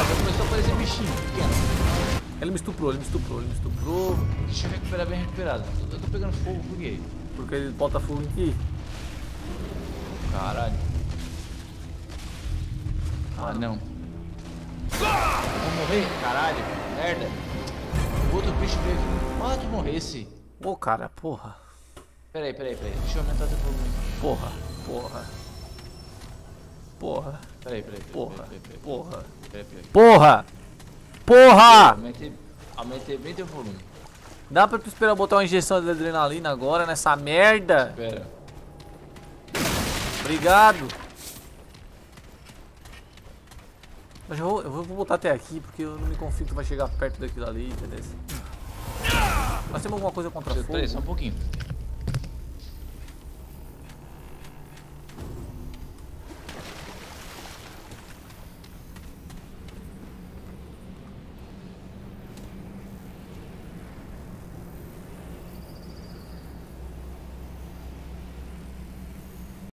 Ah, já começou a aparecer bichinho pequeno. Ele me estuprou. Deixa eu recuperar bem recuperado. Eu tô pegando fogo, por quê? Porque ele bota fogo em ti. Caralho. Ah, não. Vou morrer? Caralho. Merda. O outro bicho veio aqui. Ah, tu morresse. Ô, cara, porra. Peraí. Deixa eu aumentar teu volume. Porra. Peraí. Porra! Aumentei bem teu volume. Dá pra tu esperar eu botar uma injeção de adrenalina agora nessa merda? Espera. Obrigado. Mas eu vou botar até aqui porque eu não me confio que tu vai chegar perto daquilo ali, entendeu? Nós temos alguma coisa contra fogo? Peraí, só um pouquinho.